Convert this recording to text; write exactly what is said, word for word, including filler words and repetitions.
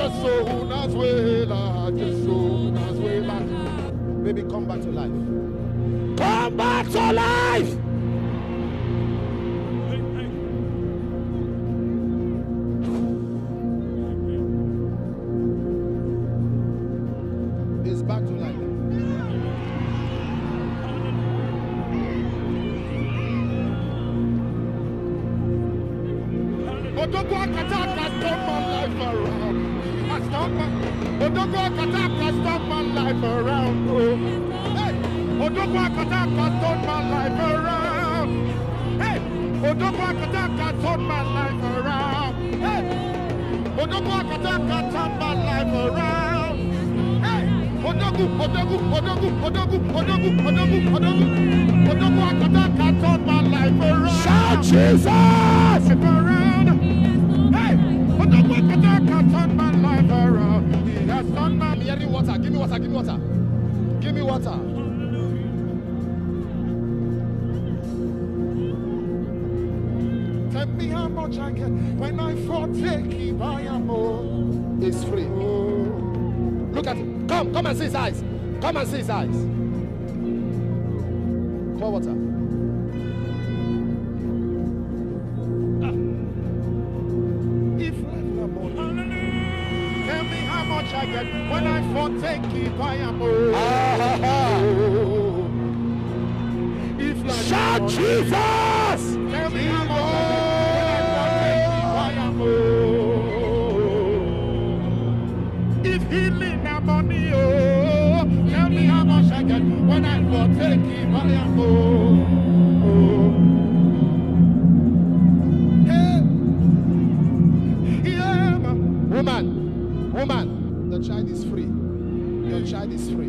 so Nazwela, just so Nazwela. Baby, come back to life. Come back to life. It's back to life. Odogo Akatak has turned my life around. Has turned my Odogo Akatak has turned my life around. Oh. Hey, Odogo Akatak has turned my life around. Hey, Odogo Akatak has turned my life around. Hey, Odogo Akatak has turned my life around. Hey, Odogo, Odogo, Odogo, Odogo, Odogo, Odogo, Odogo, Odogo Akatak has turned my life around. Shout Jesus! Around. Hey, Odogo Akatak has turned my life around. He has turned my. I'm hearing water. Give me water. Give me water. Give me water. Tell me how much I get when I forsake Him. I am more. It's free. Look at it. Come, come and see His eyes. Come and see His eyes. Pour water. Ah. If tell me how much I get when I forsake Him. I am more. If shout Jesus! Tell me how much I am more. If healing and money, oh, tell me how much I get when I forsake Him. I am more. Yeah, yeah, woman, woman, the child is free. Your child is free.